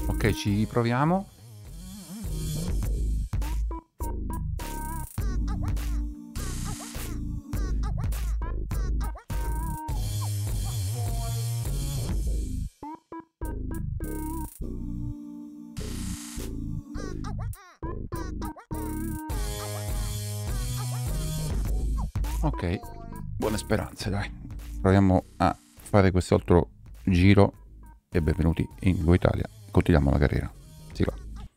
Ok, ci proviamo. Ok, buone speranze, dai. Proviamo a fare quest'altro giro e benvenuti in Go Italia. Continuiamo la carriera. Sigla.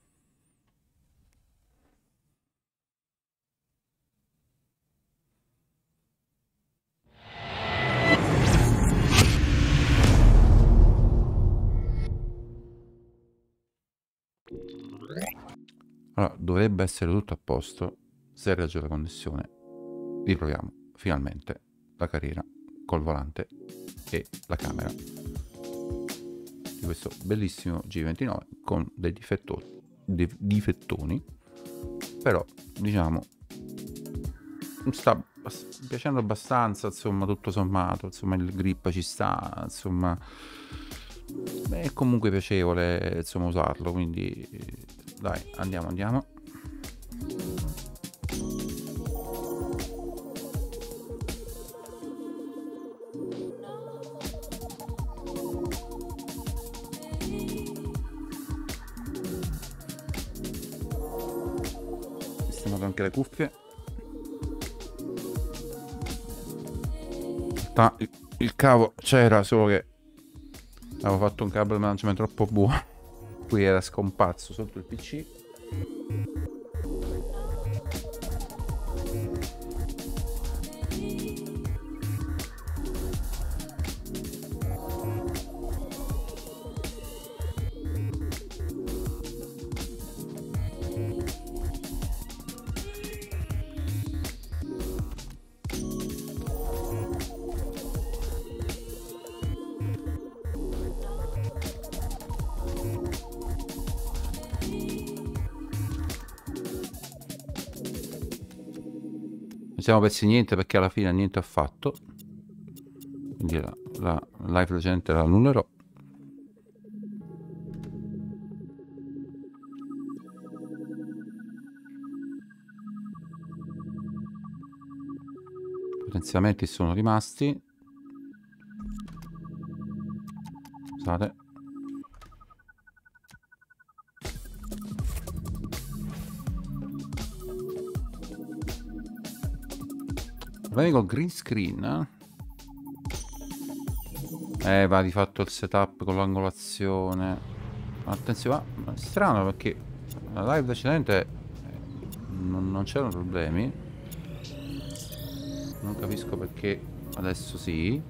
Allora, dovrebbe essere tutto a posto. Se regge la connessione, riproviamo finalmente la carriera col volante e la camera di questo bellissimo G29 con dei difettoni, però diciamo sta piacendo abbastanza, insomma, tutto sommato, insomma il grip ci sta, insomma è comunque piacevole, insomma, usarlo, quindi dai, andiamo. Sistemato anche le cuffie. Il cavo c'era, solo che avevo fatto un cavo di management troppo buono, qui era scomparso sotto il PC. Non siamo persi niente, perché alla fine niente affatto, quindi la live precedente la annullerò. I potenziamenti sono rimasti. Scusate. Problemi col green screen, va rifatto il setup con l'angolazione. Attenzione, ma è strano perché la live precedente non c'erano problemi. Non capisco perché adesso sì.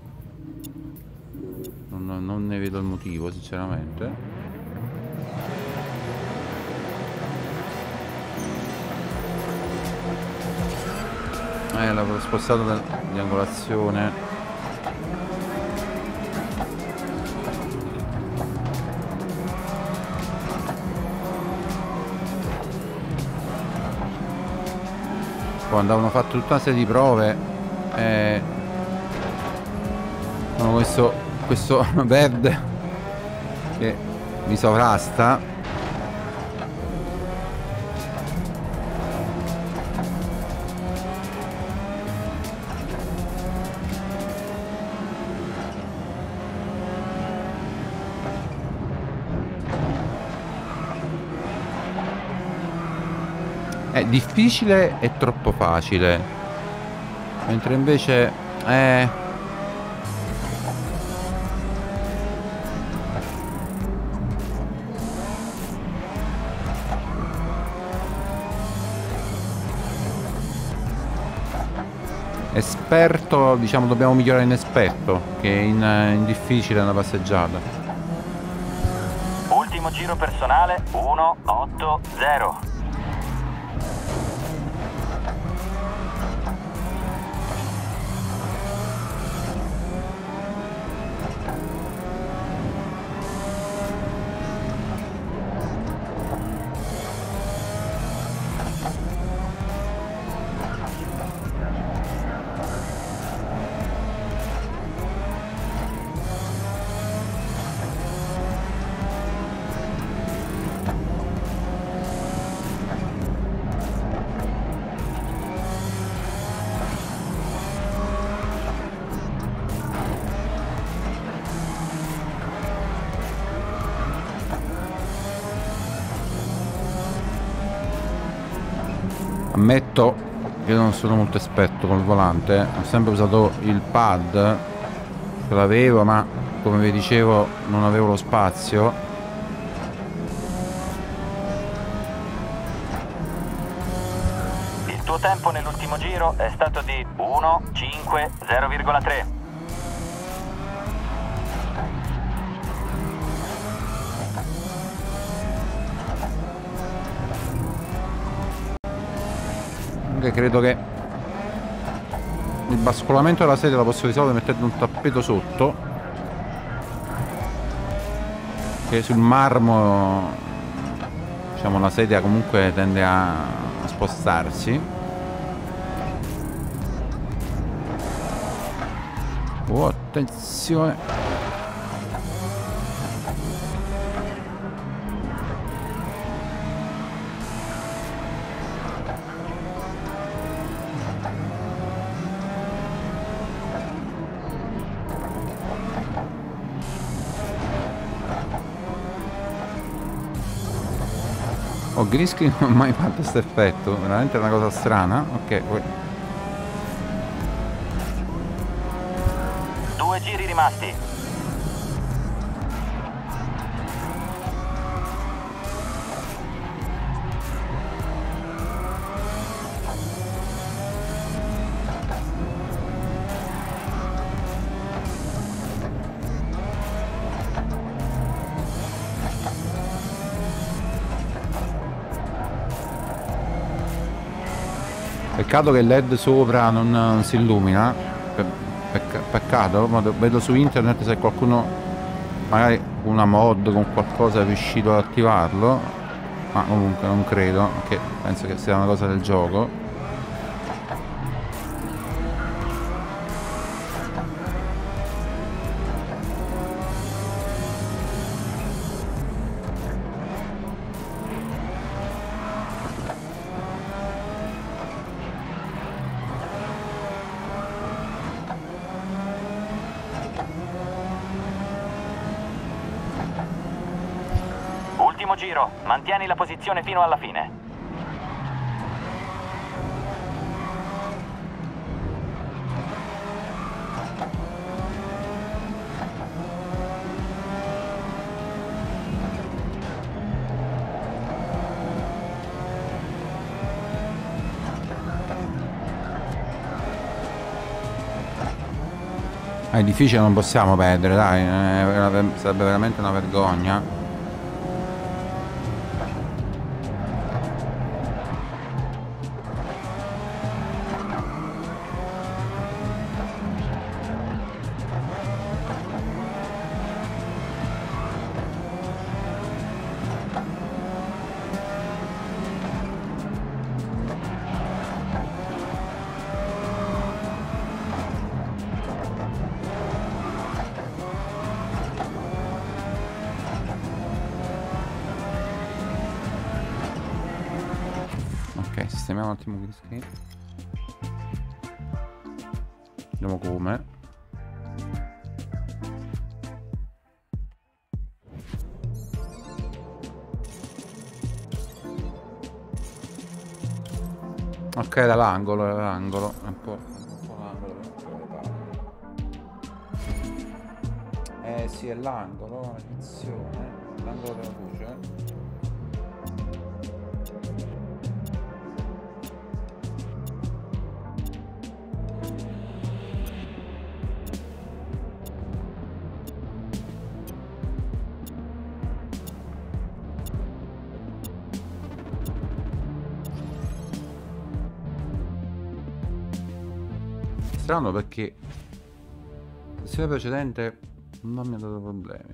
Non ne vedo il motivo, sinceramente. L'avevo spostato di angolazione. Poi andavano fatte tutta una serie di prove. Questo verde che mi sovrasta. È difficile e troppo facile, mentre invece esperto, diciamo, dobbiamo migliorare in esperto, che in difficile è una passeggiata. Ultimo giro personale 180. Ammetto che non sono molto esperto col volante, ho sempre usato il pad, ce l'avevo, ma come vi dicevo non avevo lo spazio. Il tuo tempo nell'ultimo giro è stato di 1:5:0,3. Credo che il bascolamento della sedia lo posso risolvere mettendo un tappeto sotto, che sul marmo, diciamo, la sedia comunque tende a spostarsi. Oh, attenzione. Oh, green screen non ho mai fatto questo effetto, veramente è una cosa strana. Ok, poi 2 giri rimasti. peccato che il LED sopra non si illumina. Peccato, ma vedo su internet se qualcuno, magari una mod con qualcosa è riuscito ad attivarlo, ma comunque non credo, che penso che sia una cosa del gioco. Ultimo giro, mantieni la posizione fino alla fine. È difficile, non possiamo perdere, dai, sarebbe veramente una vergogna. Ok, sistemiamo un attimo green screen. Vediamo come. Ok, dall'angolo, è un po' l'angolo. Sì, è l'angolo, attenzione, l'angolo della luce. Strano perché la sessione precedente non mi ha dato problemi,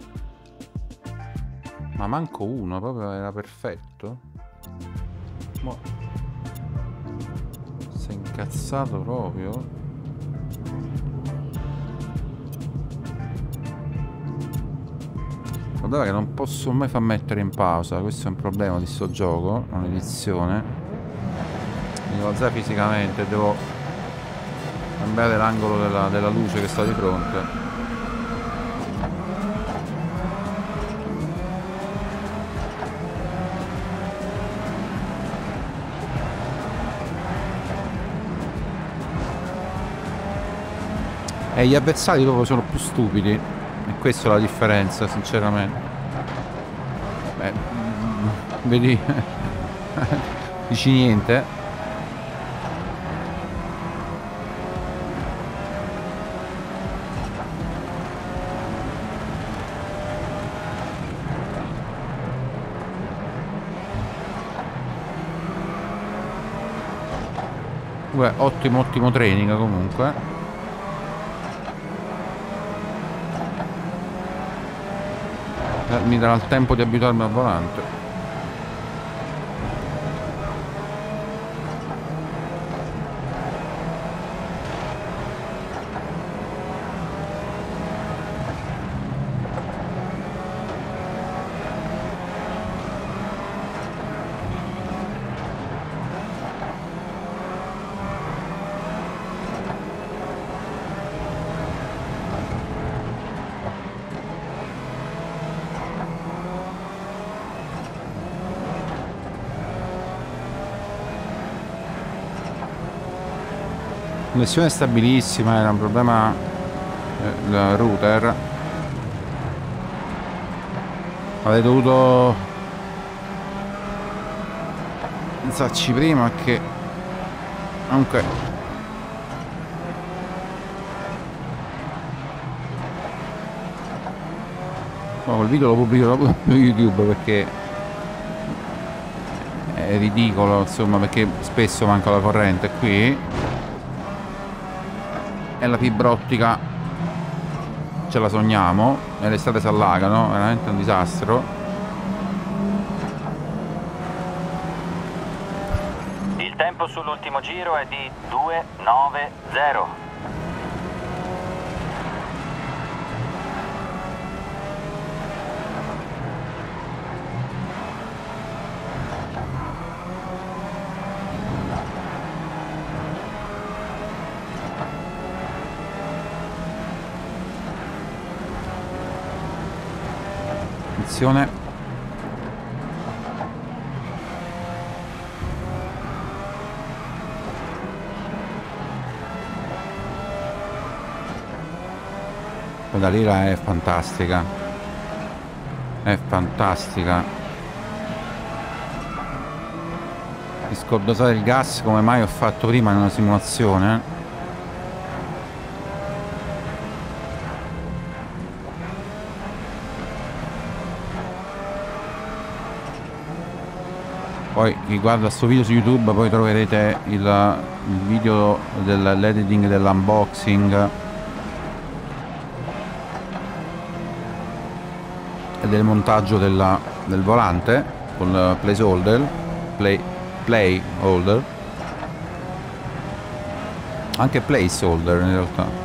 ma manco uno, proprio era perfetto. Mo si è incazzato proprio. Guardate che non posso mai far mettere in pausa, questo è un problema di sto gioco, un'edizione. Mi devo alzare fisicamente, devo cambiare l'angolo della luce che sta di fronte. E gli avversari proprio sono più stupidi. E questa è la differenza, sinceramente. Beh, vedi, dici niente. Ottimo training comunque. Mi darà il tempo di abituarmi al volante. Connessione stabilissima, era un problema il router. Avrei dovuto pensarci prima che comunque il video lo pubblico su YouTube perché è ridicolo, insomma, perché spesso manca la corrente qui. E la fibra ottica ce la sogniamo e le strade si allagano, veramente un disastro. Il tempo sull'ultimo giro è di 2:9:0. Attenzione. Quella lira è fantastica. È fantastica. Riesco a dosare il gas come mai ho fatto prima in una simulazione. Poi chi guarda sto video su YouTube poi troverete il video dell'editing dell'unboxing e del montaggio del volante con placeholder, playholder, anche placeholder in realtà.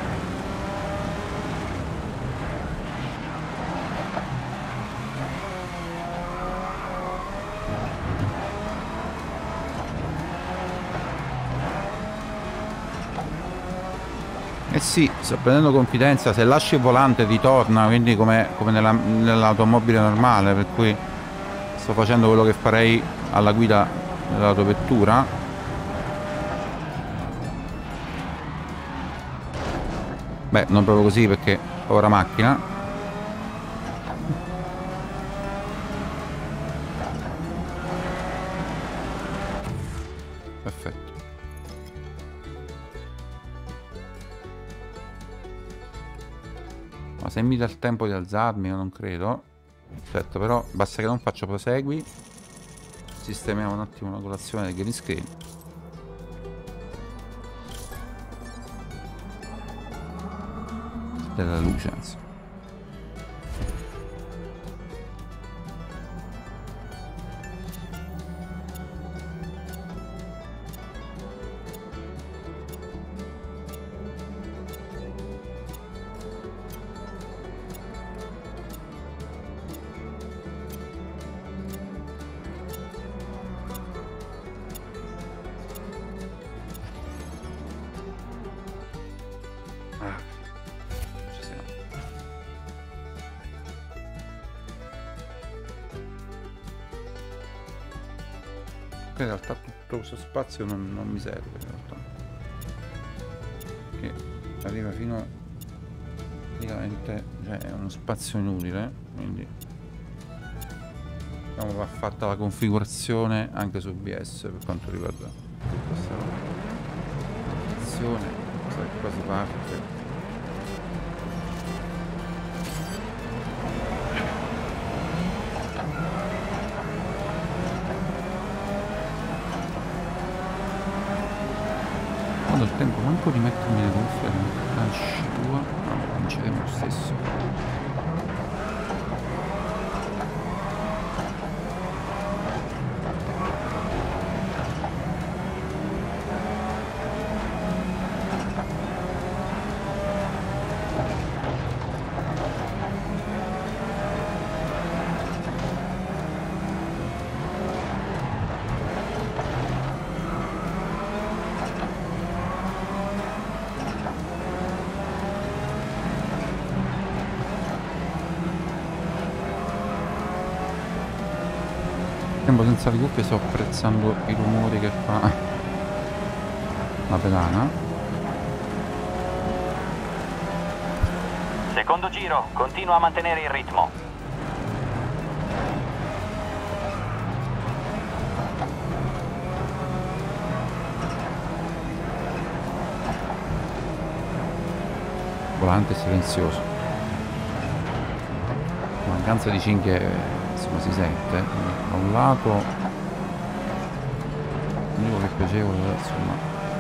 Eh sì, sto prendendo confidenza, se lasci il volante ritorna, quindi come nell'automobile normale, per cui sto facendo quello che farei alla guida dell'autovettura. Beh, non proprio così perché povera macchina. Perfetto. Ma se mi dà il tempo di alzarmi, io non credo. Certo, però basta che non faccio prosegui. Sistemiamo un attimo la colazione del green screen. Della luce, anzi. In realtà tutto questo spazio non mi serve in realtà. Perché arriva fino praticamente, cioè è uno spazio inutile, quindi diciamo va fatta la configurazione anche su OBS per quanto riguarda questa azione, qua si parte. Quando il tempo manco di mettermi le cuffie, la tua, no, vinceremo lo stesso. Senza le cuffie sto apprezzando i rumori che fa la pedana. Secondo giro, continua a mantenere il ritmo. Volante silenzioso. Mancanza di cinghie insomma si sente. Da un lato l'unico che è piacevole insomma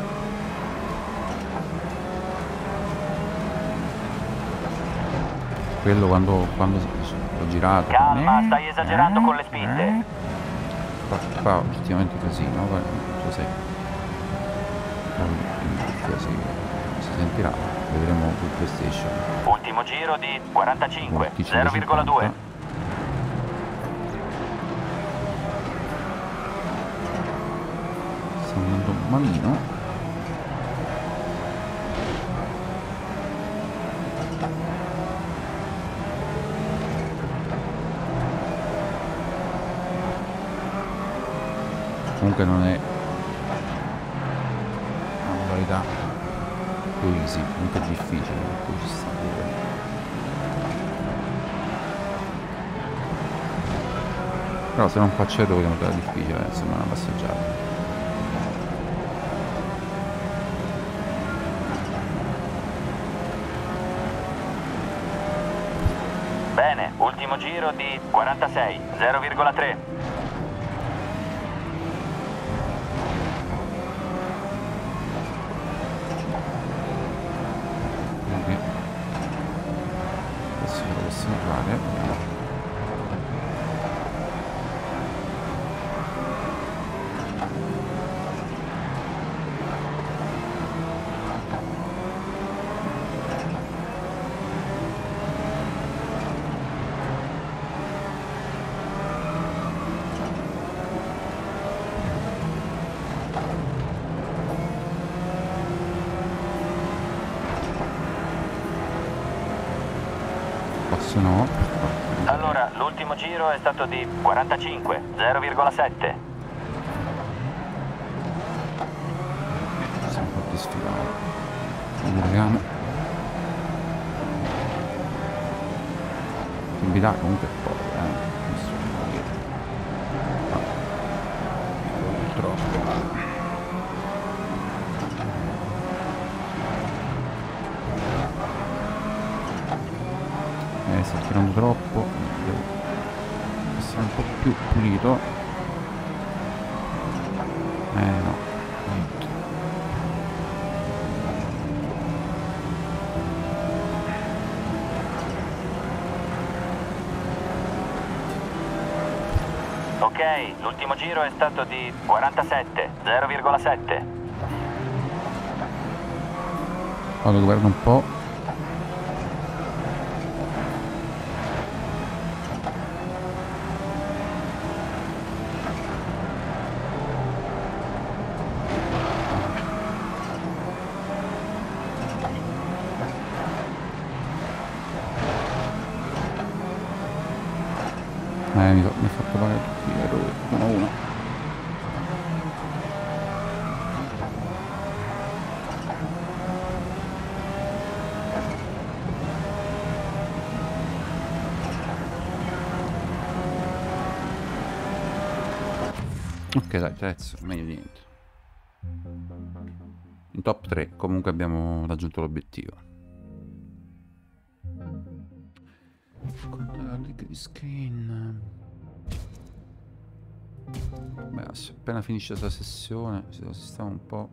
quello quando ho girato. Calma, stai esagerando con le spinte. Fa oggettivamente così, no? Non so se si sentirà, vedremo sul PlayStation. Ultimo giro di 45, 0,2. Sta andando malino. Comunque non è una modalità più easy, comunque è difficile, per cui ci sta pure. Però se non faccio vedo che è una modalità difficile, insomma, una passeggiata. Bene, ultimo giro di 46, 0,3. No. Allora, l'ultimo giro è stato di 45, 0,7. Siamo fatti sfilare. Vediamo. Invitare comunque poi, troppo. Sta tirando troppo, devo essere un po' più pulito. No, niente. Ok, l'ultimo giro è stato di 47, 0,7. Vado a guardare un po'. Mi ha fatto pagare tutti gli errori, 1-1. Ok, dai, terzo, meglio di niente. In top 3, comunque abbiamo raggiunto l'obiettivo. Con la league di screen. Beh, appena finisce questa sessione, si sta un po'.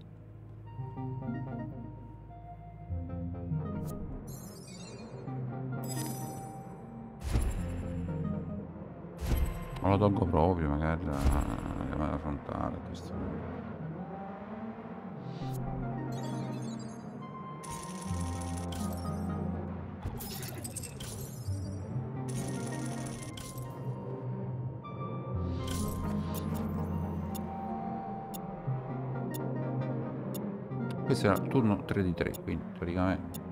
Non lo tolgo proprio, magari la camera frontale, questo. Questo era turno 3 di 3, quindi teoricamente.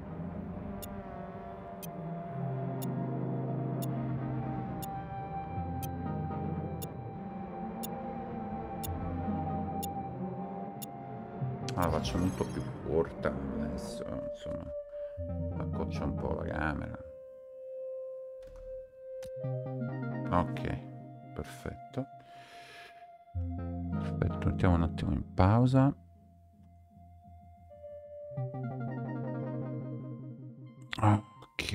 La faccio molto più corta adesso, insomma, accoccio un po' la camera. Ok, perfetto. Perfetto, mettiamo un attimo in pausa. Ok.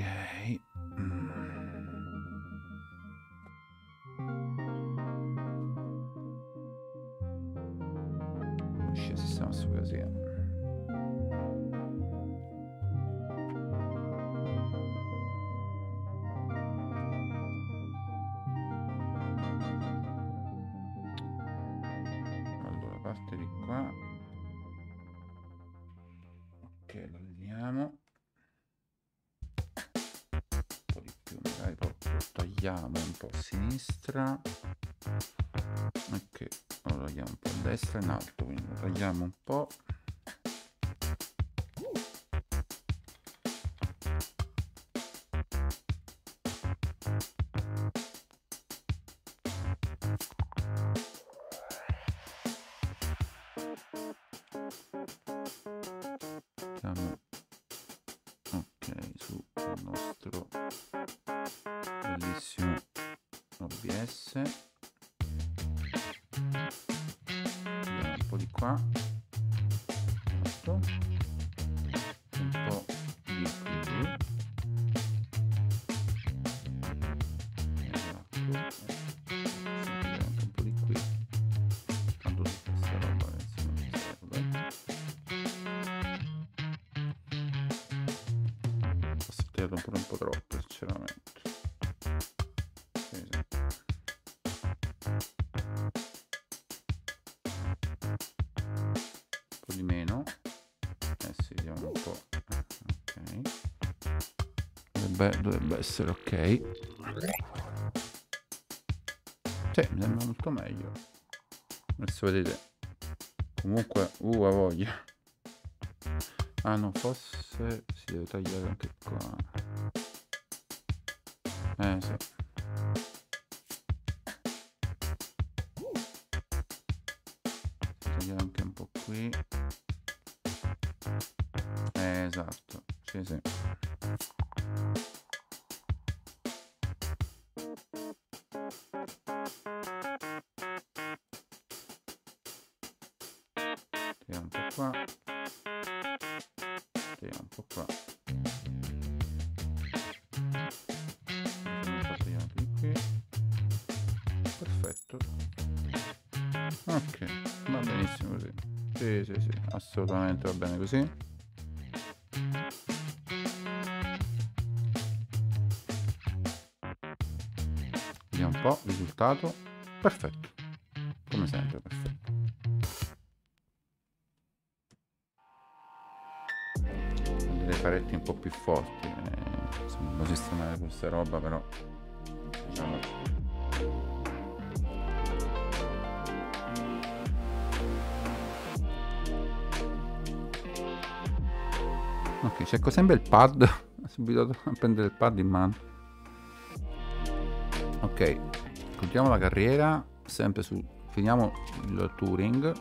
Riesce a sistemare questo casino. Allora, parte di qua. Ok, lo allineiamo. Magari lo tagliamo un po' a sinistra. Ok, lo tagliamo un po' a destra in alto, quindi lo tagliamo un po'. Ok, sul nostro bellissimo OBS. Vediamo un po' di qua. Esatto. Un po' di qui. Esatto. Anche un po' di qui. Tanto su questa roba adesso non serve. Ho tirato pure un po' troppo, sinceramente. Di meno, sì, diamo un po'. Ok, dovrebbe essere ok. Sì, mi sembra molto meglio. Adesso vedete. Comunque, a voglia. Ah no, forse si deve tagliare anche qua. Sì. Tagliare anche un po' qui. Esatto, sì, sì. Tiriamo un po' qua. Tiriamo un po' qua. Perfetto. Ok, va benissimo così. Sì, sì, sì, assolutamente va bene così. Vediamo un po' il risultato. Perfetto, come sempre perfetto. Dei paretti un po' più forti. Insomma, devo sistemare questa roba, però diciamo. Ok, cerco sempre il pad. Subito a prendere il pad in mano. Ok, continuiamo la carriera. Sempre su. Finiamo il Touring.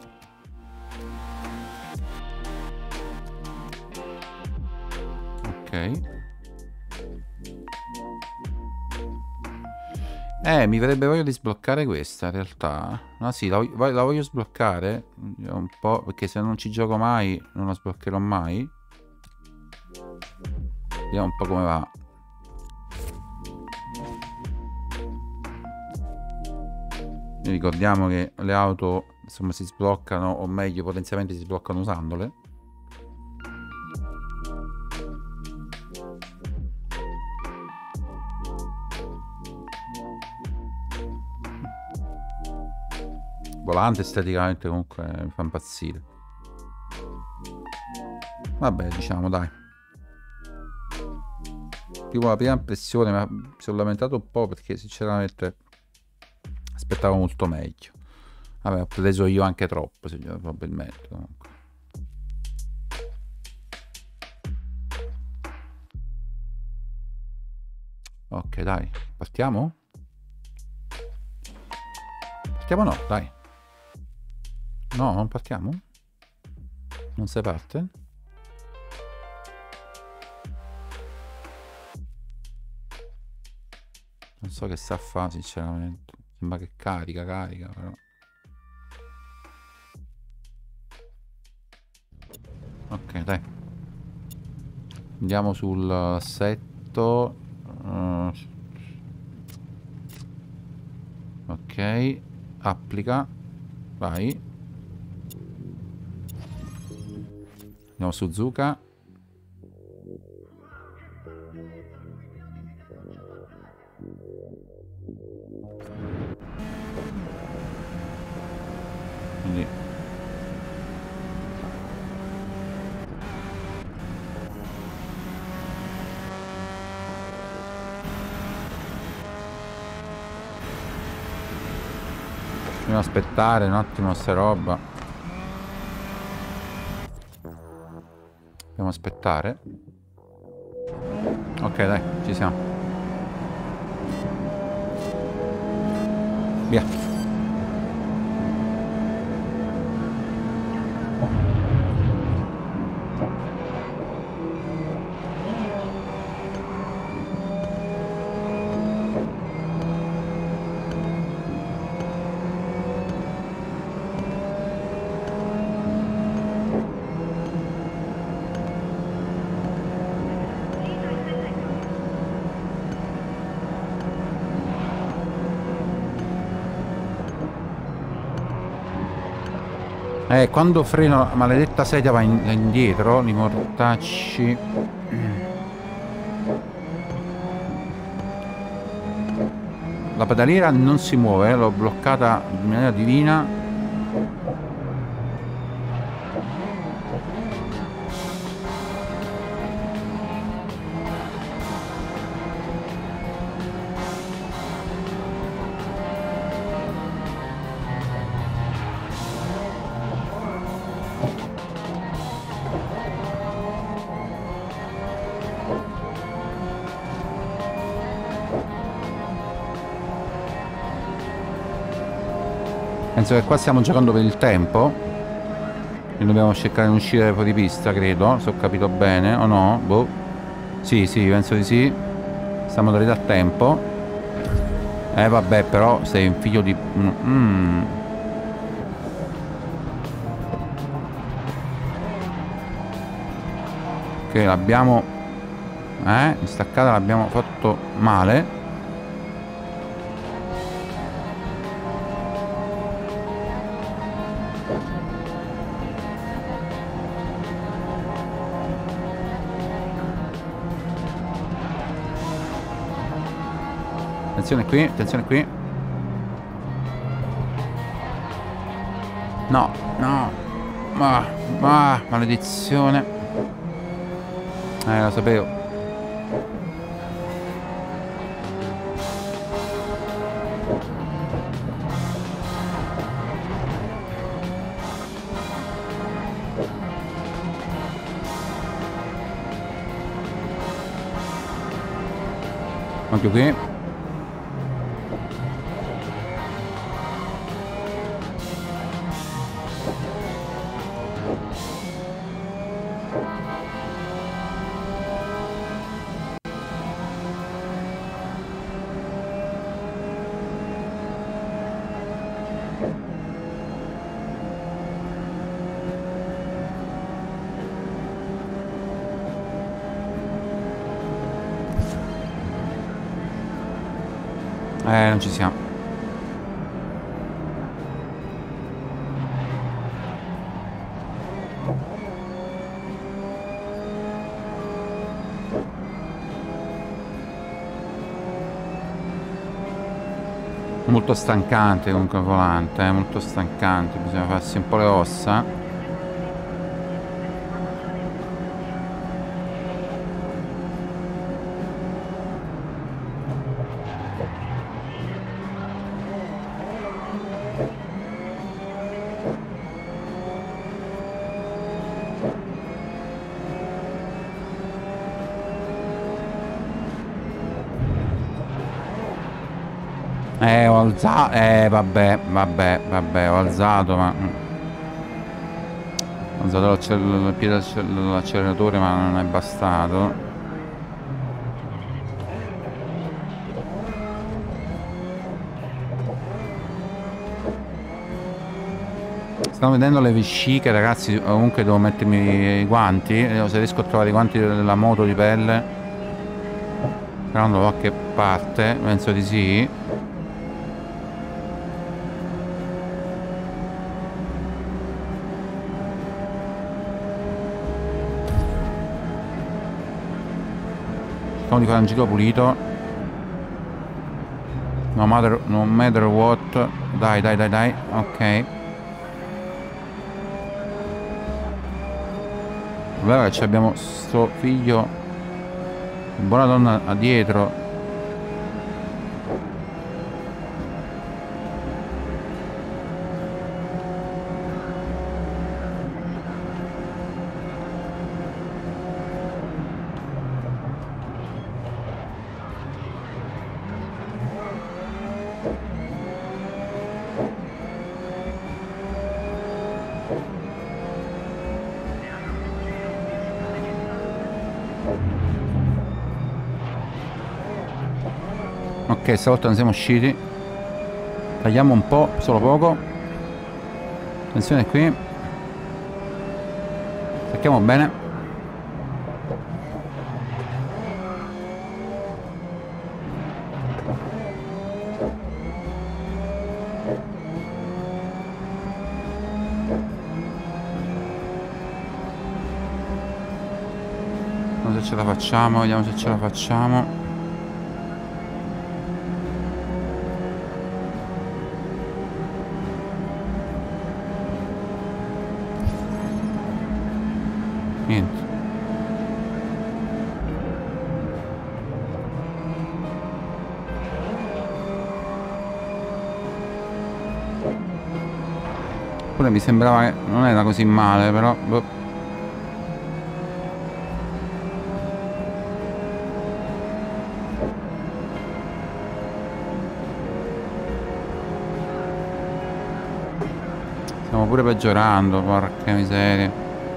Ok. Mi verrebbe voglia di sbloccare questa in realtà. No, sì, la voglio sbloccare un po', perché se non ci gioco mai non la sbloccherò mai. Vediamo un po' come va. Ricordiamo che le auto insomma si sbloccano, o meglio potenzialmente si sbloccano usandole. Volante esteticamente comunque mi fa impazzire. Vabbè, diciamo, dai. Prima la prima impressione, ma mi sono lamentato un po' perché sinceramente aspettavo molto meglio. Vabbè, ho preso io anche troppo, probabilmente. Comunque. Ok, dai, partiamo? Partiamo no, dai. No, non partiamo? Non si parte? Non so che sta a fare, sinceramente. Sembra che carica, però. Ok, dai. Andiamo sul assetto. Ok. Applica. Vai. Andiamo su Zuka. Quindi dobbiamo aspettare un attimo sta roba. Dobbiamo aspettare. Ok, dai, ci siamo. Via. Quando freno la maledetta sedia va indietro, i mortacci. La pedaliera non si muove, l'ho bloccata in maniera divina. Penso che qua stiamo giocando per il tempo e dobbiamo cercare di uscire fuori pista, credo, se ho capito bene, o no? Boh. Sì, penso di sì. Siamo modalità tempo. Vabbè, però sei un figlio di... Ok, l'abbiamo... staccata l'abbiamo fatto male. Attenzione qui, attenzione qui. No, maledizione. Lo sapevo. Occhio qui. Non ci siamo. Molto stancante comunque il volante, molto stancante, bisogna farsi un po' le ossa. Ho alzato. Vabbè, ho alzato, ma. Ho alzato il piede dell'acceleratore, ma non è bastato. Stanno vedendo le vesciche, ragazzi. Comunque devo mettermi i guanti. Se riesco a trovare i guanti della moto di pelle. Però non da qualche parte, penso di sì. Cerchiamo di fare un giro pulito. No matter what. Dai. Ok. Allora che abbiamo sto figlio. Buona donna dietro. Ok, stavolta non siamo usciti. Tagliamo un po', solo poco. Attenzione qui. Stacchiamo bene. Vediamo se ce la facciamo, vediamo se ce la facciamo. Niente. Pure mi sembrava che non era così male, però boh. Stiamo pure peggiorando, porca miseria.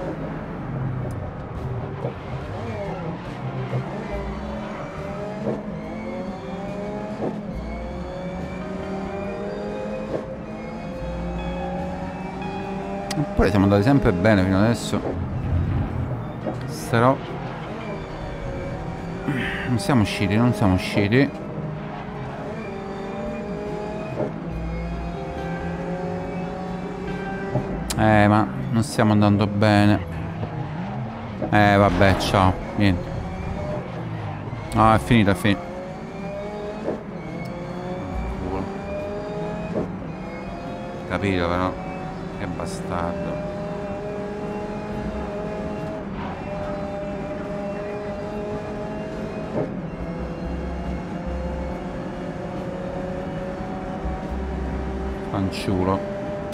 Eppure siamo andati sempre bene fino adesso. Però non siamo usciti. Ma non stiamo andando bene. Vabbè, ciao. Niente. No, è finita, Capito però. Che bastardo. Fanciullo.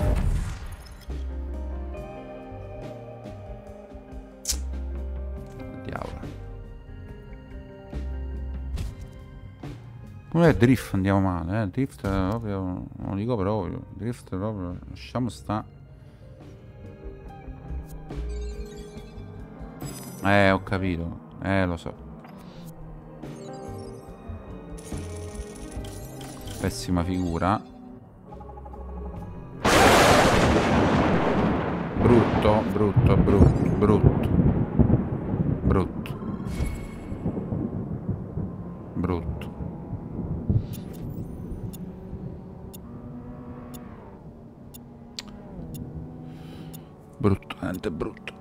Diavolo. Pure il drift andiamo male, drift proprio. Non lo dico proprio. Drift proprio. Lasciamo sta. Ho capito. Lo so. Pessima figura. Brutto. veramente brutto.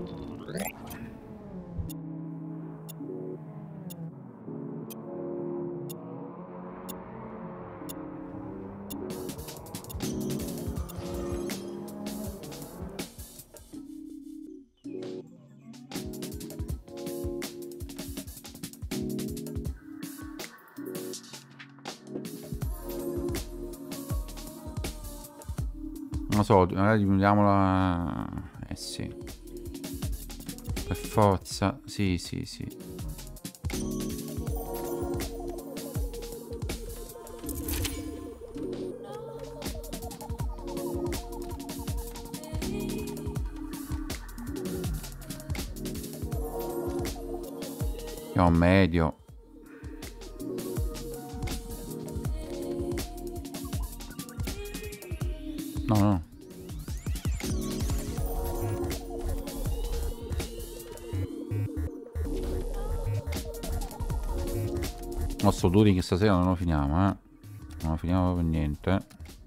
Non lo so, magari diminuiamola. Sì. Per forza. Sì, sì, sì. È un medio. No, no. Sto duri che stasera non lo finiamo, Non lo finiamo per niente.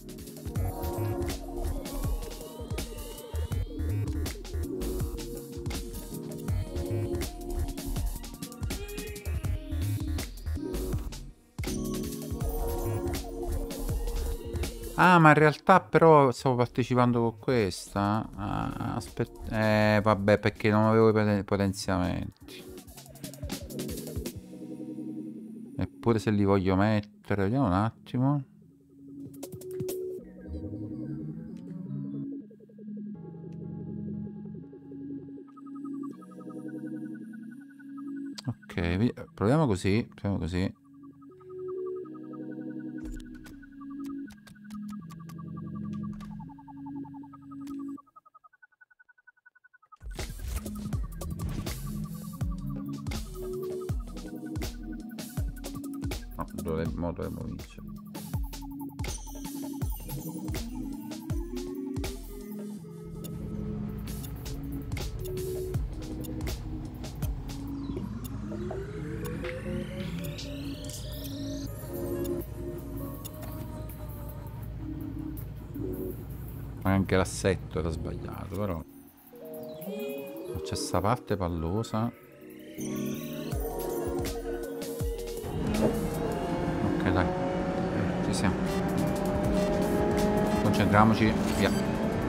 Ah, ma in realtà però stavo partecipando con questa. Ah, aspetta. Vabbè, perché non avevo i potenziamenti. Eppure se li voglio mettere, vediamo un attimo. Ok, proviamo così, proviamo così. No, dovremmo vincere. Anche l'assetto era sbagliato, però c'è sta parte pallosa. Ok, dai, ci siamo. Concentriamoci, via.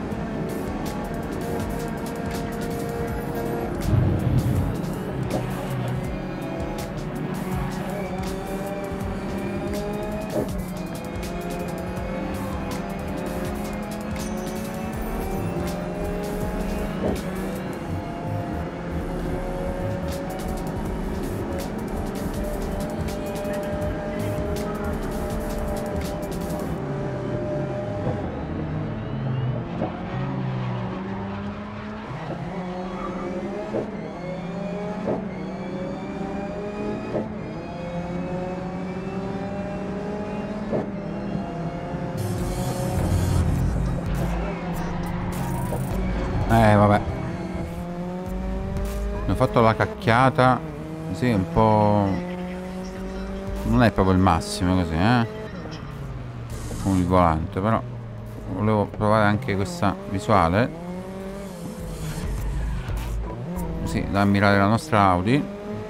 Vabbè. Mi ho fatto la cacchiata. Così un po'. Non è proprio il massimo così, con il volante, però volevo provare anche questa visuale. Così da ammirare la nostra Audi.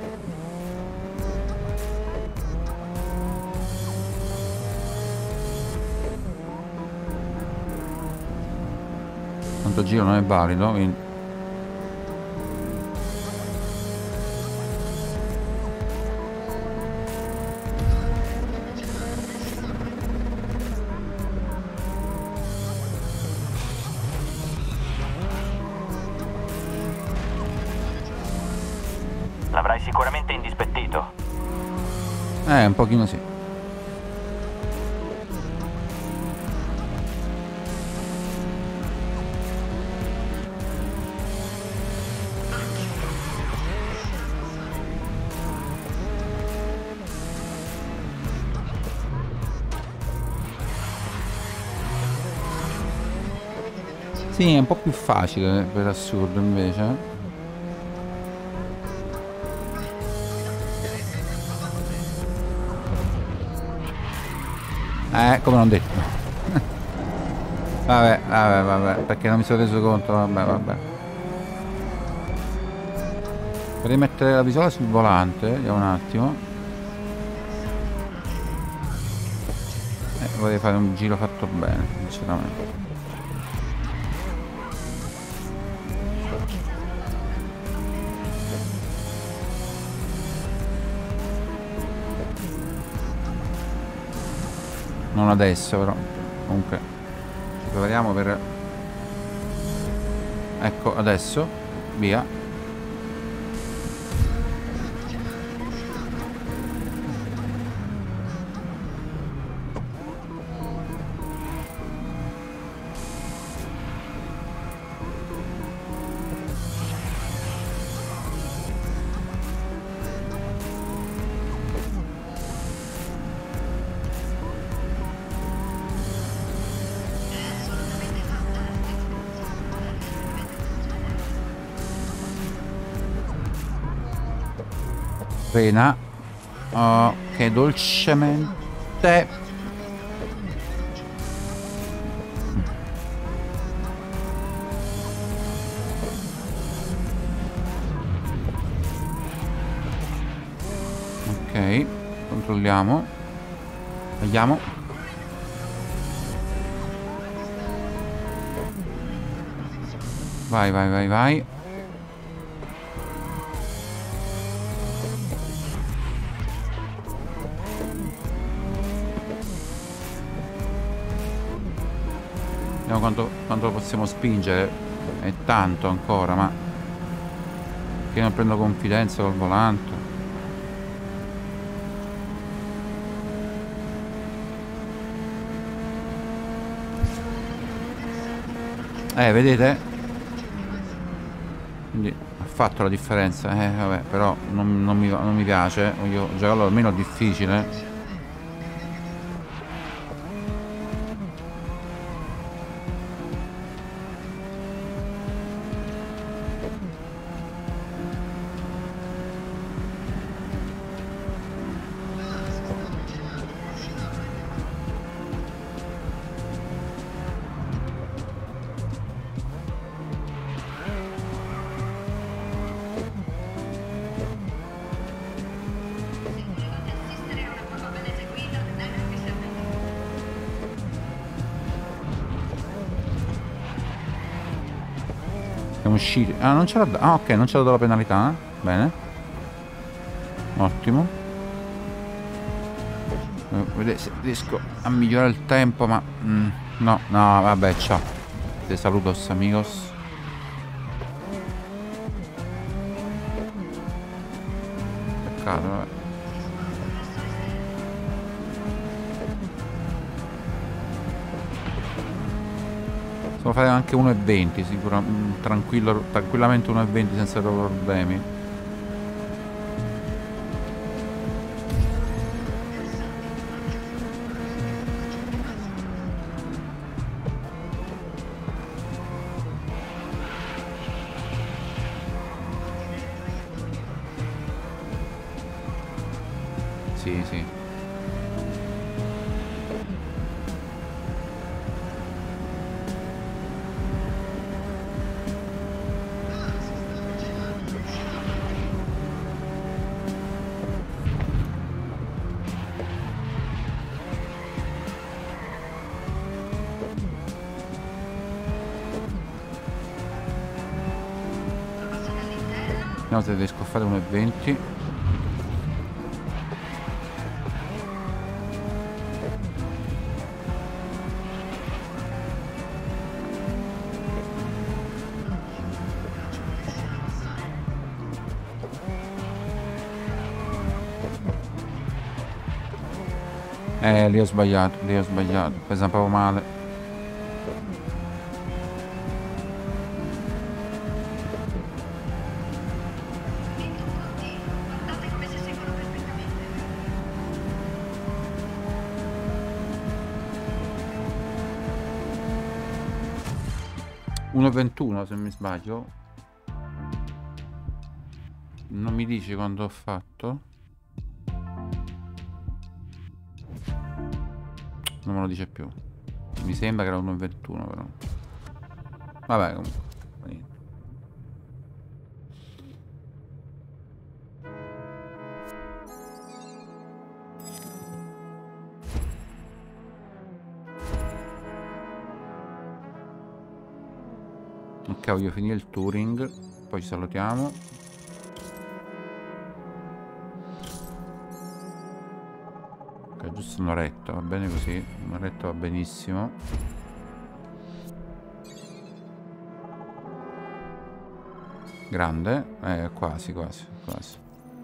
Tanto giro non è valido, quindi l'avrai sicuramente indispettito. un pochino sì. Sì, è un po' più facile per assurdo invece. Come non detto. Vabbè, perché non mi sono reso conto, vabbè. Per rimettere la visuale sul volante, vediamo un attimo. Vorrei fare un giro fatto bene, sinceramente. Non adesso però, comunque ci prepariamo per... Ecco, adesso, via. Appena. Ok, dolcemente. Ok, controlliamo. Vediamo. Vai, vai, vai, vai. Vediamo quanto lo possiamo spingere. È tanto ancora, ma che non prendo confidenza col volante. Vedete? Quindi ha fatto la differenza. Vabbè, però non mi piace. Voglio giocarlo almeno difficile. Siamo usciti. Ah, non ce l'ha dato. Ah, ok, non ce l'ha dato la penalità. Bene. Ottimo. Vedete se riesco a migliorare il tempo, ma... no, vabbè, ciao. Te saludos, amigos. Peccato, vabbè. Possiamo fare anche 1,20 sicuramente, tranquillamente 1,20 senza problemi. Sì, sì. Vediamo se riesco a fare 1,20. Lì ho sbagliato, pesa proprio male. (1,21) se mi sbaglio. Non mi dici quando ho fatto? Non me lo dice più. Mi sembra che era 1,21 però. Vabbè, comunque. Ok, voglio finire il touring. Poi ci salutiamo. Ok, giusto un'oretta, va bene così. Un'oretta va benissimo. Grande? Quasi, quasi, quasi.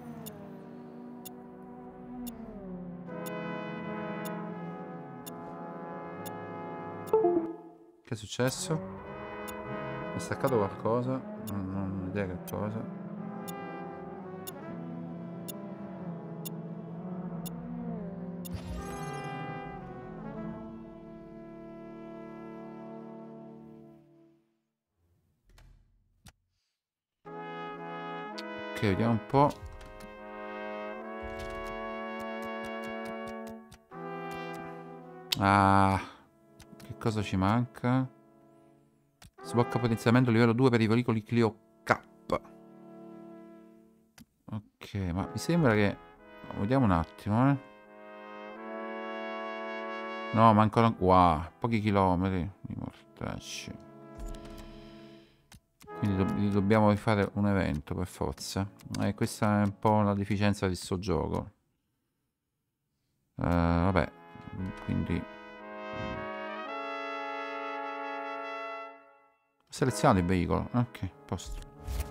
Che è successo? È staccato qualcosa? Non ho idea che cosa. Ok, vediamo un po'. Ah, che cosa ci manca? Sblocca potenziamento livello 2 per i veicoli Clio K. Ok, ma mi sembra che... Vediamo un attimo, No, mancano... Wow, pochi chilometri di mortacci. Quindi dobbiamo fare un evento per forza. E questa è un po' la deficienza di sto gioco. Vabbè, quindi... Selezionato il veicolo. Ok, posto.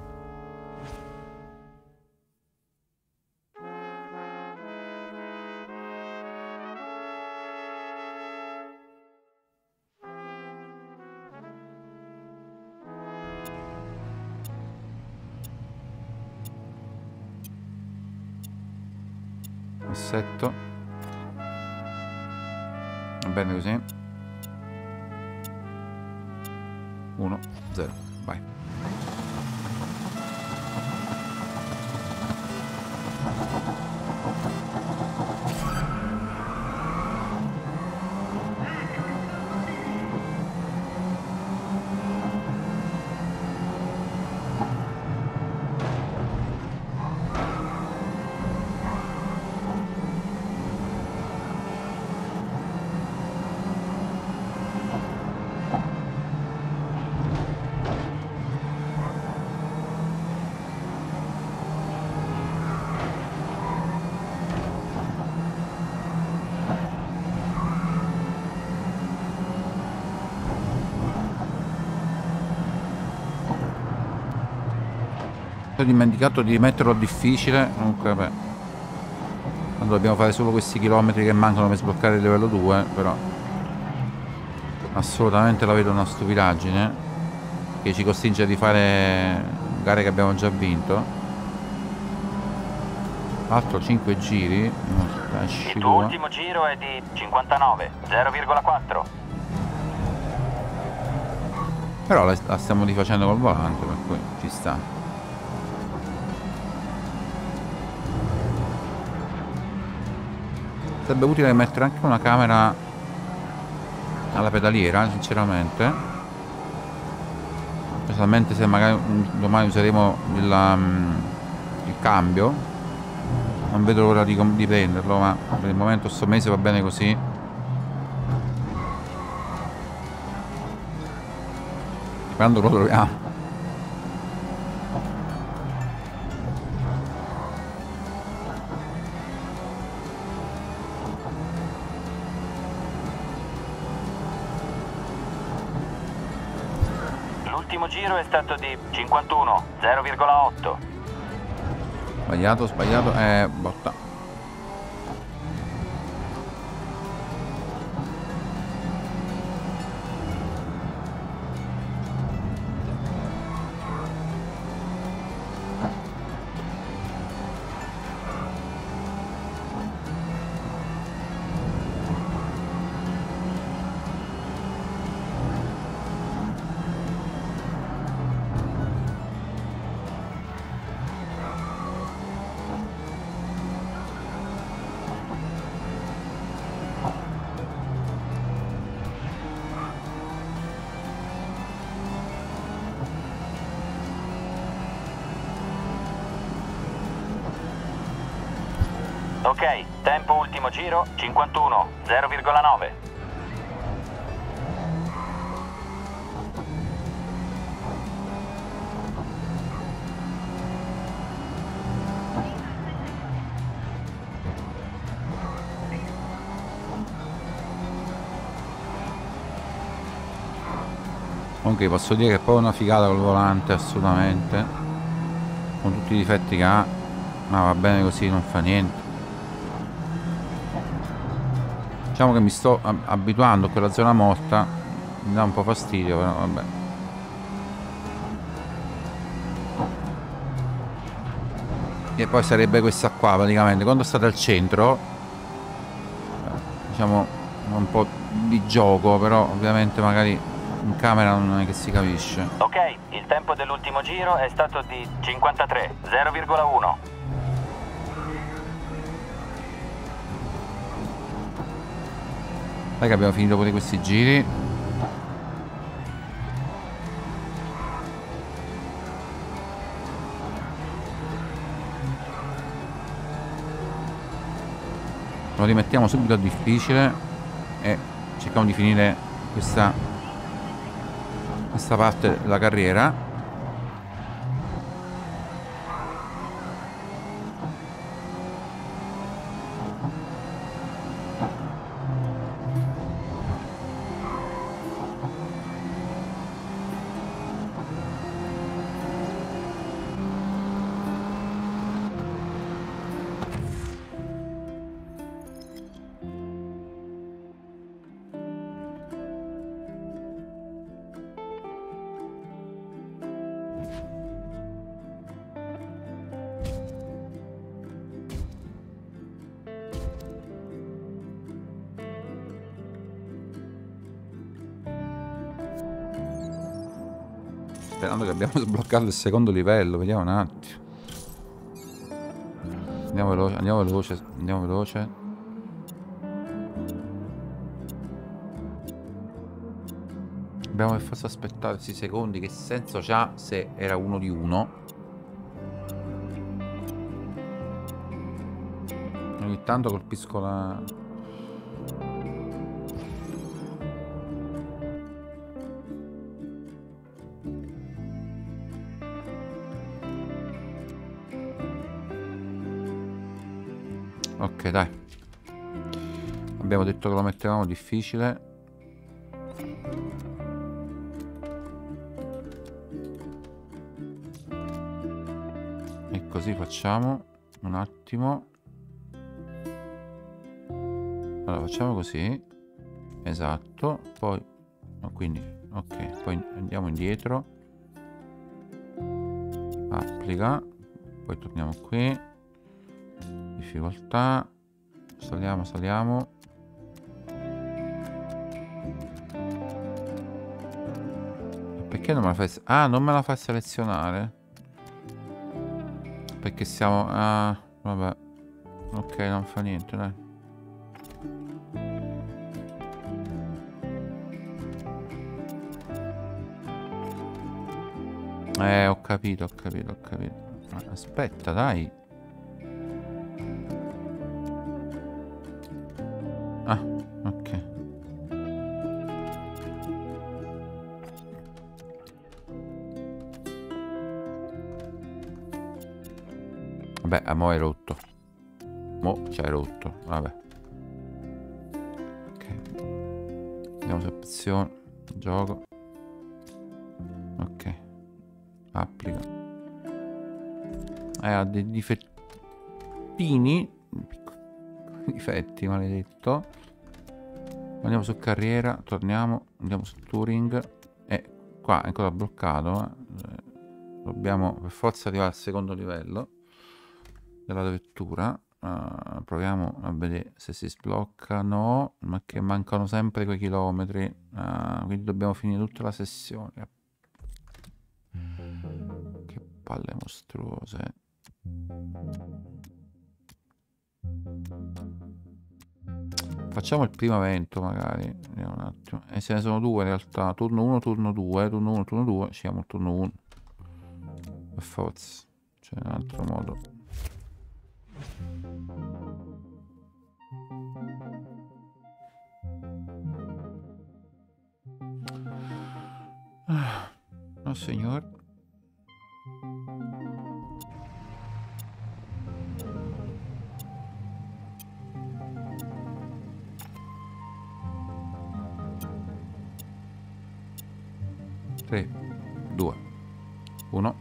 Assetto. Va bene così. 1, 0, vai. Ho dimenticato di metterlo difficile. Comunque vabbè, quando dobbiamo fare solo questi chilometri che mancano per sbloccare il livello 2. Però assolutamente la vedo una stupidaggine, che ci costringe di fare gare che abbiamo già vinto. Altro 5 giri. Il tuo ultimo giro è di 59, 0,4. Però la stiamo rifacendo col volante, per cui ci sta. Sarebbe utile mettere anche una camera alla pedaliera, sinceramente. Specialmente se magari domani useremo il cambio. Non vedo l'ora di prenderlo, ma per il momento sto mese va bene così. Quando lo troviamo. L'ultimo giro è stato di 51, 0,8. Sbagliato, botta. Ok, tempo ultimo giro 51, 0,9. Comunque posso dire che è proprio una figata col volante, assolutamente, con tutti i difetti che ha, ma va bene così, non fa niente. Diciamo che mi sto abituando a quella zona morta, mi dà un po' fastidio, però vabbè. E poi sarebbe questa qua praticamente, quando state al centro, diciamo un po' di gioco, però ovviamente magari in camera non è che si capisce. Ok, il tempo dell'ultimo giro è stato di 53, 0,1. Dai che abbiamo finito pure questi giri. Lo rimettiamo subito a difficile e cerchiamo di finire questa parte della carriera. Sperando che abbiamo sbloccato il secondo livello, vediamo un attimo. Andiamo veloce, andiamo veloce, andiamo veloce. Abbiamo per forza aspettato questi secondi, che senso c'ha se era uno di uno? Ogni tanto colpisco la... Ok, dai. Abbiamo detto che lo mettevamo difficile. E così facciamo. Un attimo. Allora, facciamo così. Esatto. Poi... no, quindi... ok. Poi andiamo indietro. Applica. Poi torniamo qui. Difficoltà. Saliamo, saliamo. Perché non me la fai... ah, non me la fai selezionare? Perché siamo... ah, vabbè. Ok, non fa niente, dai. Ho capito, ho capito, ho capito. Aspetta, dai. Ah, ok. Vabbè, mo' hai rotto. Mo' ci hai rotto, vabbè. Ok. Andiamo su opzioni. Gioco. Ok. Applica. Ha dei difettini. Difetti, maledetto. Andiamo su carriera. Torniamo. Andiamo su Touring. E qua è ancora bloccato. Dobbiamo per forza arrivare al secondo livello della vettura. Proviamo a vedere se si sblocca. No, ma che mancano sempre quei chilometri. Quindi dobbiamo finire tutta la sessione. Che palle mostruose. Facciamo il primo evento magari. Vediamo un attimo. E se ne sono due in realtà. Turno 1, turno 2. Turno 1, turno 2. Sciamo il turno 1. Per forza. C'è un altro modo. No signor. 3, 2, 1.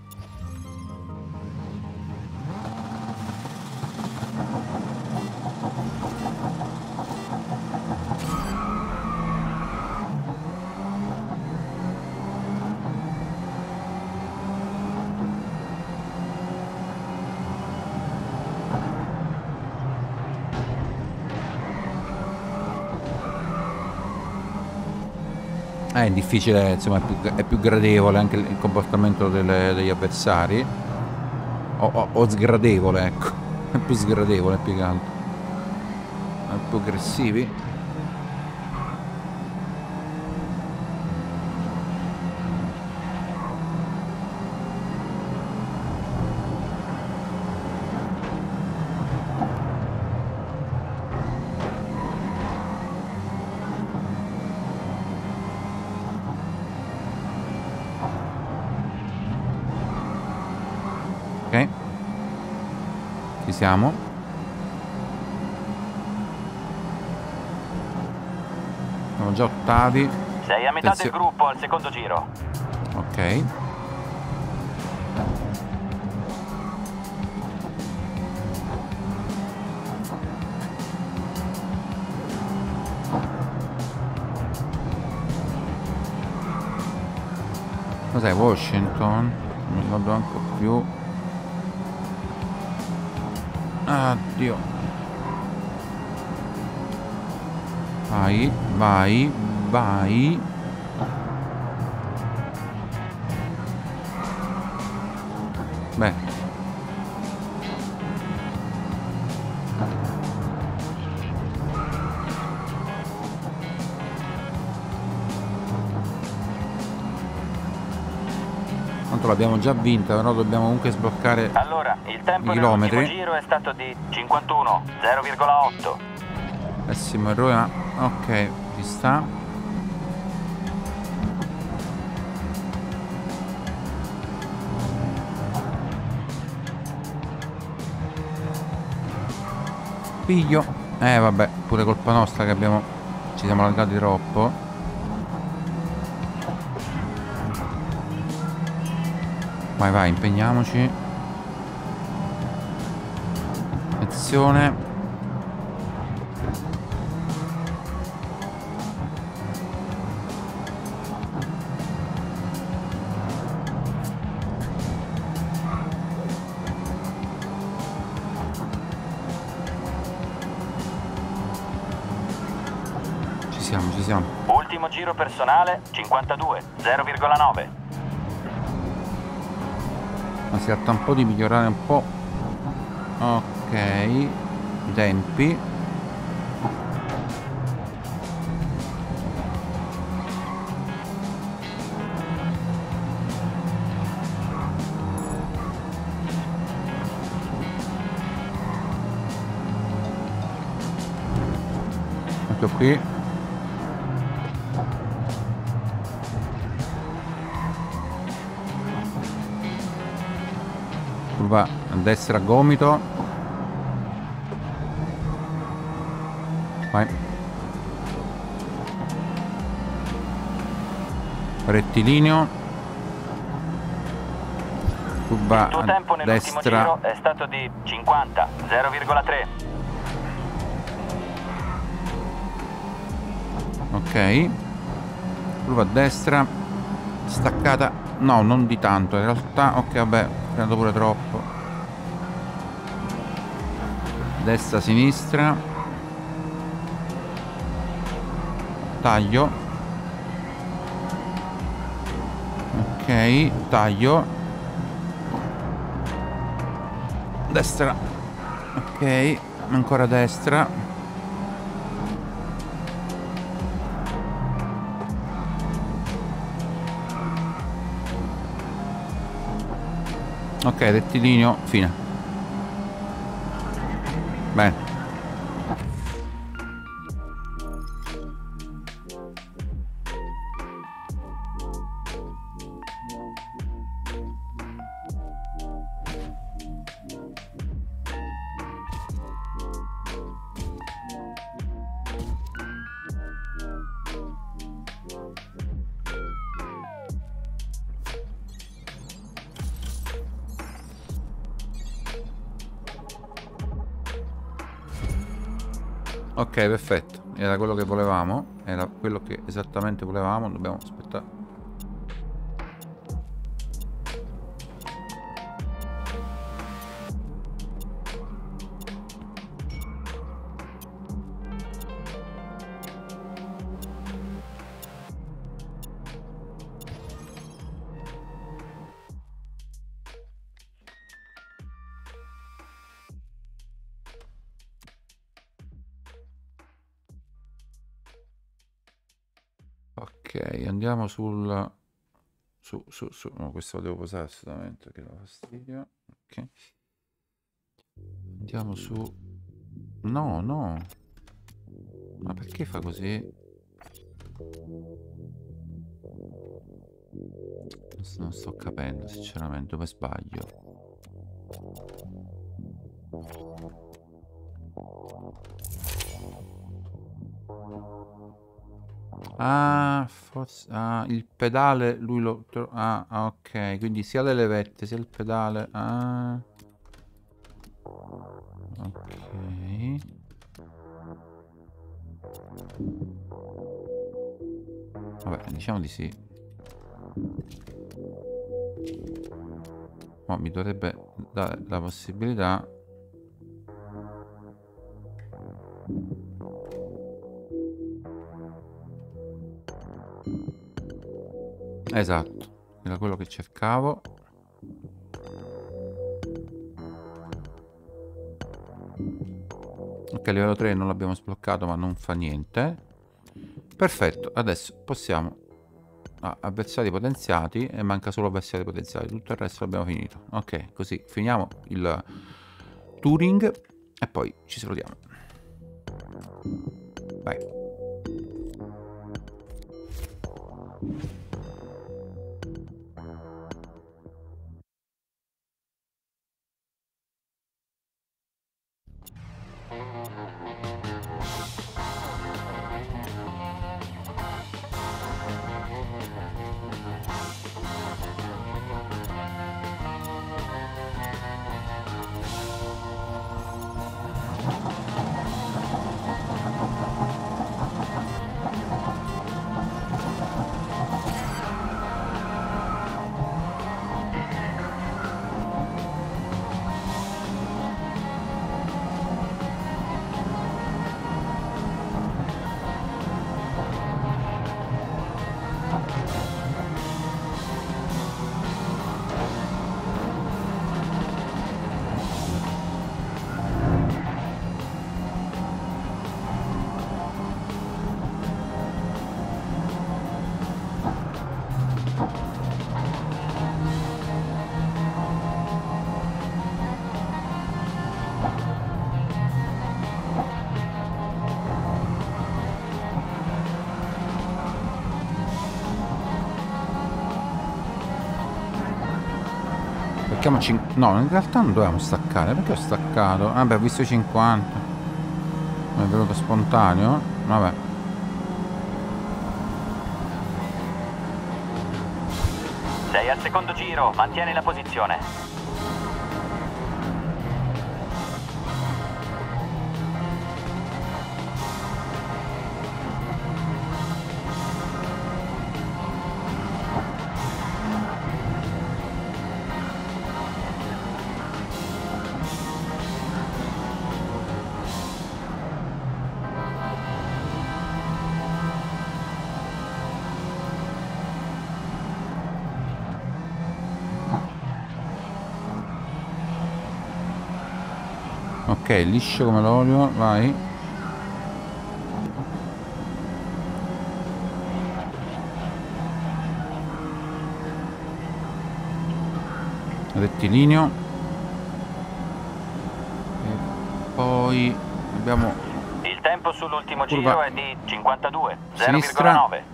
È difficile, insomma, è più gradevole anche il comportamento degli avversari. O sgradevole, ecco. È più sgradevole più che altro. È più aggressivi. Ok, ci siamo. Siamo già ottavi. Sei a metà del gruppo al secondo giro. Ok. Cos'è, Washington? Non mi ricordo anche più. Addio. Vai, vai, vai. Beh. Tanto l'abbiamo già vinta, però dobbiamo comunque sbloccare. Allora, il tempo i chilometri. nell'ultimo giro è stato di 51, 0,8. Pessimo errore, ma ok, ci sta. Piglio. Vabbè, pure colpa nostra che ci siamo allargati troppo. Vai, vai, impegniamoci. Azione. Ci siamo. Ultimo giro personale, 52, 0,9. Ma si tratta un po' di migliorare un po'. Ok, i tempi. Ecco qui. Curva a destra a gomito. Vai. Rettilineo. Curva Il tuo tempo nell'ultimo destra. giro è stato di 50, 0,3. Ok. Curva a destra. Staccata. No, non di tanto. In realtà, ok, vabbè, ho frenato pure troppo. Destra, sinistra. Taglio. Ok, taglio. Destra. Ok, ancora destra. Ok, rettilineo, fine. Bene. Ok, perfetto. Era quello che volevamo. Era quello che esattamente volevamo. Dobbiamo aspettare. Ok, andiamo sul... su. No, questo lo devo posare assolutamente, che dà fastidio. Ok. Andiamo su... No, no. Ma perché fa così? Non sto capendo, sinceramente, dove sbaglio. Ah, forse... Ah, il pedale, lui lo... Ah, ok, quindi sia le levette, sia il pedale... Ah... Ok... Vabbè, diciamo di sì. Ma mi dovrebbe dare la possibilità... Esatto, era quello che cercavo. Ok, livello 3 non l'abbiamo sbloccato, ma non fa niente. Perfetto, adesso possiamo... avversari potenziati, e manca solo avversari potenziati, tutto il resto l'abbiamo finito. Ok, così finiamo il Turing e poi ci salutiamo. Vai. No, in realtà non dovevamo staccare. Perché ho staccato? Vabbè, ho visto 50. Mi è venuto spontaneo. Vabbè. Sei al secondo giro, mantieni la posizione. Ok, liscio come l'olio, vai. Rettilineo. E poi abbiamo... Il tempo sull'ultimo curva giro è di 52, sinistra. 0,9.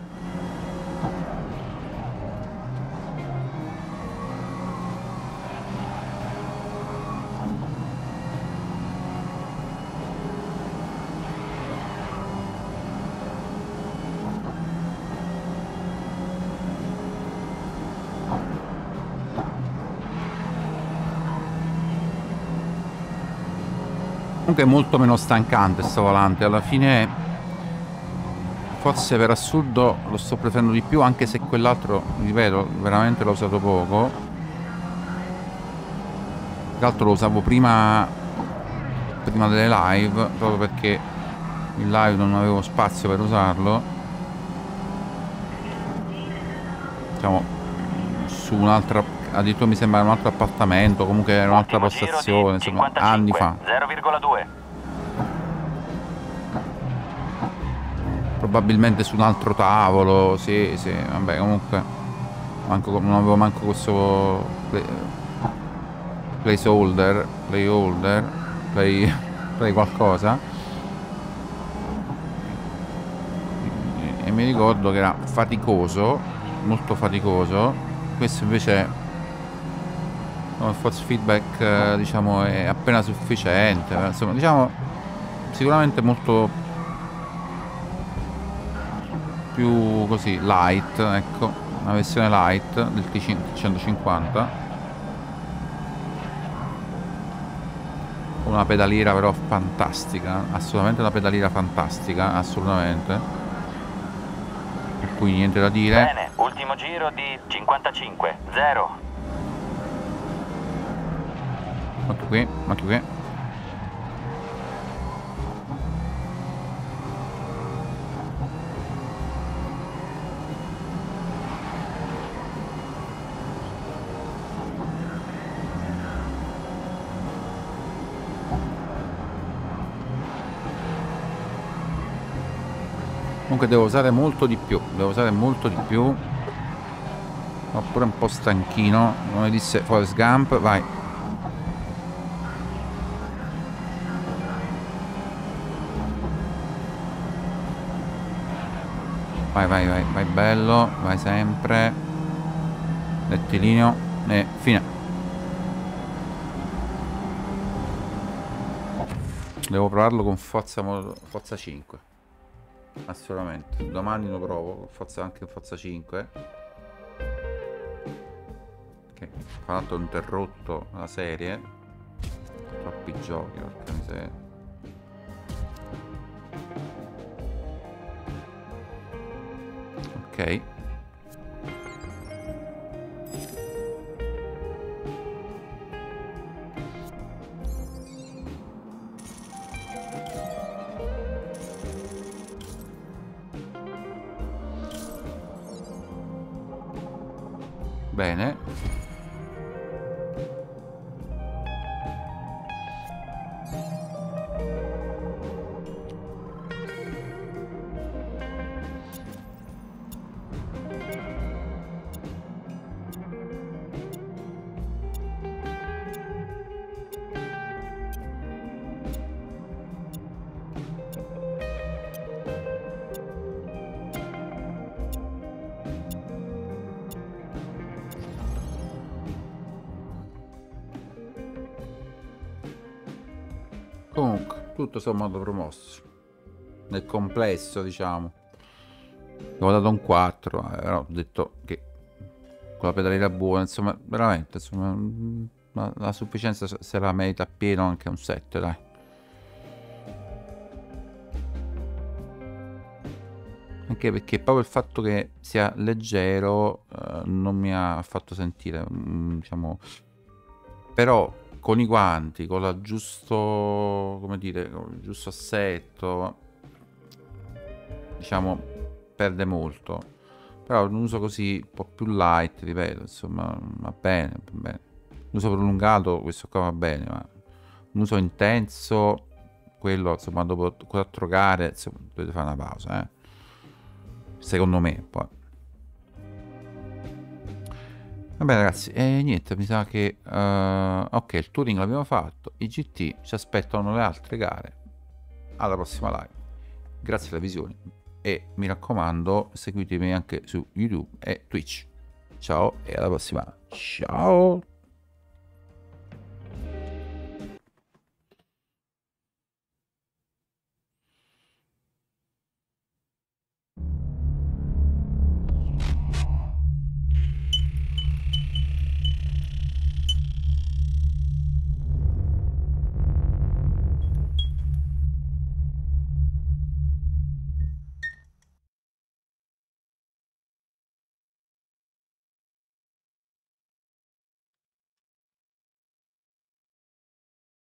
Comunque è molto meno stancante sto volante, alla fine forse per assurdo lo sto preferendo di più, anche se quell'altro, ripeto, veramente l'ho usato poco. Tra l'altro lo usavo prima delle live, proprio perché in live non avevo spazio per usarlo, diciamo, su un'altra, addirittura mi sembra un altro appartamento, comunque era un'altra postazione, insomma, 55, anni fa. 0,2. Probabilmente su un altro tavolo, sì, sì, vabbè, comunque non avevo manco questo placeholder, play qualcosa. E mi ricordo che era faticoso, molto faticoso. Questo invece il force feedback, diciamo, è appena sufficiente, insomma, diciamo, sicuramente molto più così light, ecco, una versione light del T150, una pedaliera però fantastica, assolutamente una pedaliera fantastica, assolutamente, per cui niente da dire. Bene, ultimo giro di 55, 0. Anche qui, anche qui. Comunque devo usare molto di più, oppure un po' stanchino, come disse Forrest Gump. Vai. Vai bello, vai sempre, rettilineo e fine. Devo provarlo con Forza 5, assolutamente, domani lo provo, forza anche Forza 5, che tra l'altro ho interrotto la serie, troppi giochi, porca miseria. Ok. Bene. Comunque, tutto sommato promosso. Nel complesso, diciamo. Avevo dato un 4, però ho detto che con la pedaliera buona, insomma, veramente, insomma, la sufficienza se la merita appieno anche un 7, dai. Anche perché proprio il fatto che sia leggero non mi ha fatto sentire, diciamo, però con i guanti, con il giusto, come dire, con il giusto assetto, diciamo, perde molto. Però un uso così un po' più light, ripeto, insomma, va bene, va bene. Un uso prolungato, questo qua va bene, ma un uso intenso, quello, insomma, dopo 4 gare, insomma, dovete fare una pausa, secondo me, poi. Vabbè ragazzi, e niente, mi sa che ok, il touring l'abbiamo fatto, i GT ci aspettano le altre gare alla prossima live. Grazie alla visione e mi raccomando, seguitemi anche su YouTube e Twitch. Ciao e alla prossima. Ciao.